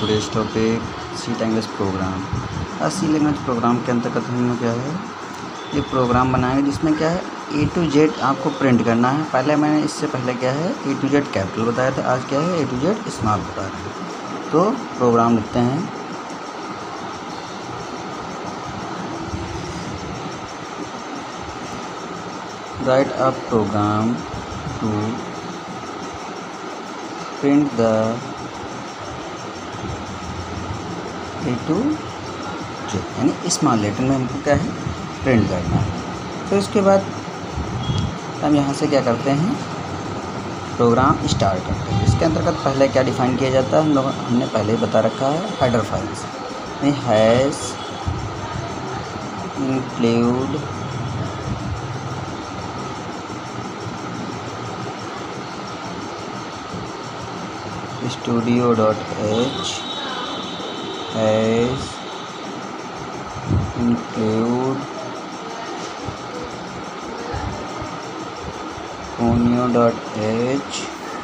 Today's topic C language program. C language program के अंतर्गत हम क्या है ये प्रोग्राम बनाएंगे जिसमें क्या है A to Z आपको प्रिंट करना है। पहले मैंने इससे पहले क्या है A to Z कैपिटल बताया था, आज क्या है A to Z स्मॉल बता रहे हैं। तो प्रोग्राम लिखते हैं write a program to print the A to Z, यानी स्मॉल लेटर में हमको क्या है प्रिंट करना है। तो इसके बाद हम यहाँ से क्या करते हैं प्रोग्राम स्टार्ट करते हैं। इसके अंतर्गत पहले क्या डिफाइन किया जाता है हमने पहले ही बता रखा है हेडर फाइल्स में hash include studio.h hash include conio.h।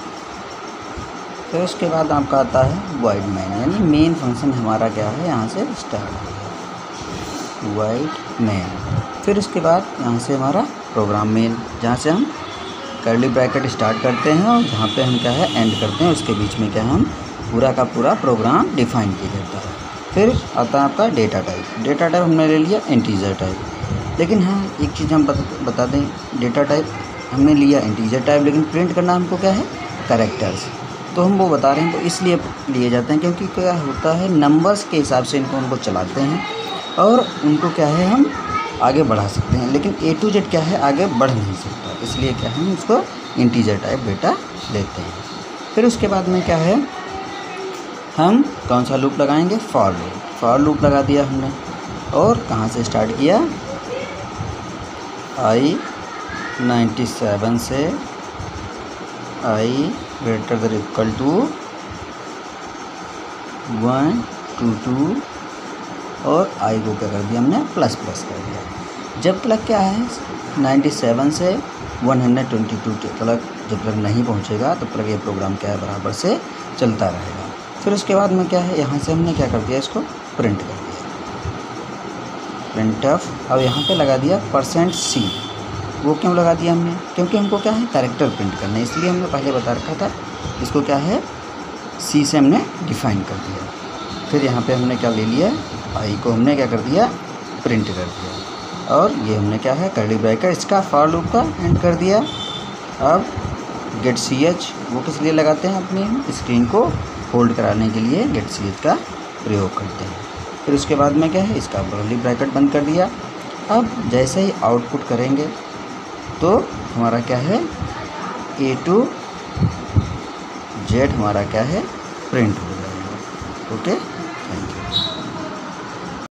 फिर उसके बाद आपका आता है void main, यानी मेन फंक्शन हमारा क्या है यहाँ से स्टार्ट हो गया void main। फिर उसके बाद यहाँ से हमारा प्रोग्राम मेन, जहाँ से हम कर्ली ब्रैकेट स्टार्ट करते हैं और जहाँ पे हम क्या है एंड करते हैं, उसके बीच में क्या हम पूरा का पूरा प्रोग्राम डिफाइन किया जाता है। फिर आता है आपका डेटा टाइप। डेटा टाइप हमने ले लिया इंटीजर टाइप, लेकिन हाँ एक चीज़ हम बता दें, डेटा टाइप हमने लिया इंटीजर टाइप, लेकिन प्रिंट करना हमको क्या है कैरेक्टर्स। तो हम वो बता रहे हैं, तो इसलिए लिए जाते हैं क्योंकि क्या होता है नंबर्स के हिसाब से उनको चलाते हैं और उनको क्या है हम आगे बढ़ा सकते हैं, लेकिन A to Z क्या है आगे बढ़ नहीं सकता, इसलिए क्या है हम उसको इंटीजर टाइप डेटा लेते हैं। फिर उसके बाद में क्या है हम कौन सा लूप लगाएंगे फॉर लूप लगा दिया हमने, और कहाँ से स्टार्ट किया I 97 से I greater than equal to 1 to 2 और I को क्या कर दिया हमने प्लस कर दिया। जब तक क्या है 97 से 122 तक जब तक नहीं पहुंचेगा तब तक ये प्रोग्राम क्या है बराबर से चलता रहेगा। फिर उसके बाद में क्या है यहाँ से हमने क्या कर दिया इसको प्रिंट कर दिया printf। अब यहाँ पे लगा दिया %c। वो क्यों लगा दिया हमने, क्योंकि हमको क्या है कैरेक्टर प्रिंट करना है, इसलिए हमने पहले बता रखा था इसको क्या है C से हमने डिफ़ाइन कर दिया। फिर यहाँ पे हमने क्या ले लिया I को हमने क्या कर दिया प्रिंट कर दिया, और ये हमने क्या है कर्ली ब्रैकेट इसका फॉर लूप का एंड कर दिया। अब गेट ch वो किस लिए लगाते हैं, अपनी स्क्रीन को होल्ड कराने के लिए गेट ch का प्रयोग करते हैं। फिर उसके बाद में क्या है इसका कर्ली ब्रैकेट बंद कर दिया। अब जैसे ही आउटपुट करेंगे तो हमारा क्या है A to Z हमारा क्या है प्रिंट हो जाएगा। ओके।